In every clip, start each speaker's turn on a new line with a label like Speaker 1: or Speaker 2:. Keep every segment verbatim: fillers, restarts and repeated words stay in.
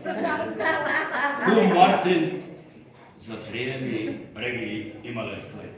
Speaker 1: Kum Martin za trijemi bregi imale klet.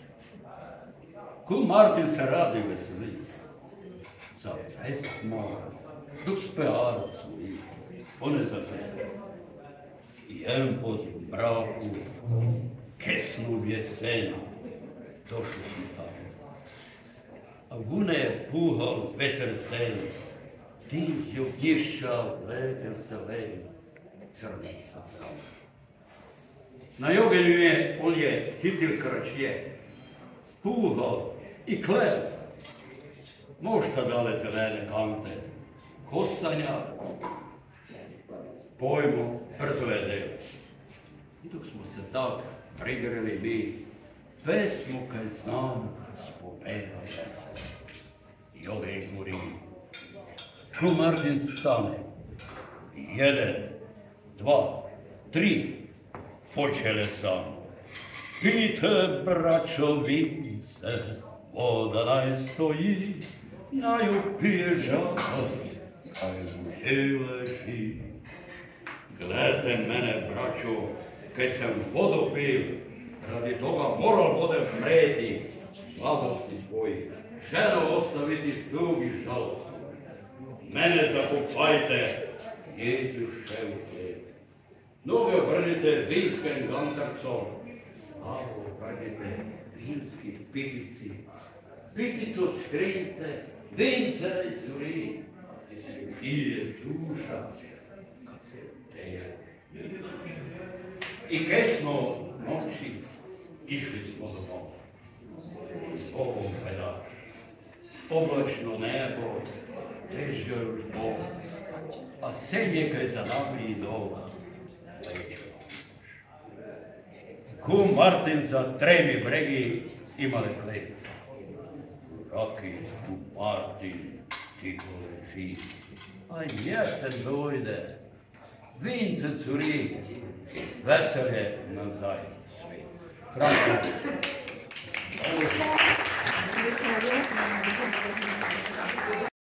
Speaker 1: Kum Martin se radi veseli za pesma, dok spearac i one za tebe. I jedan poz braku, kesnu jesenu, došli smo tamo. A vune je puhal veter celi, Tinđo pješčal, veter se levi, crni sa tamo. Na jogelju je, on je hitil kračje, puhal i klev, možda dale zelene kante, kostanja, pojmu, brzo je del. I dok smo se tak prigreli mi, pesmu kaj znam spomenuli i ove guri. Kum Martin stane, jedan, dva, tri, počele sam. Pite, braćo, vince, voda naj stoji, naju pije žaka, kaj mu leži. Gledajte mene, braćo, kaj sam vodu pil, radi toga moral budem mreti, slabosti svoji, želo ostaviti stug i žalost. Mene zakupajte, Jezuše u te. Noge obrnite vinskim gantarcom, glavo obrnite vinski pipici. Pipicu skrinite, vince curi, i je duša, kad se teje. I kaj smo noći, išli smo domov. Zbogom pedaš, oblačno nebo, težio još Bog, a sen je kaj za nami i dola. Kum Martin za tremi bregi imale klet. Raki, kum Martin, tiho leži, a jesen dojde, vince curi, veselje nazaj svijet. Franko.